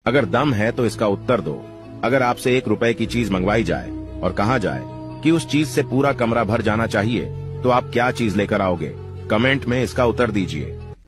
अगर दम है तो इसका उत्तर दो। अगर आपसे 1 रुपए की चीज मंगवाई जाए और कहा जाए कि उस चीज से पूरा कमरा भर जाना चाहिए, तो आप क्या चीज लेकर आओगे? कमेंट में इसका उत्तर दीजिए।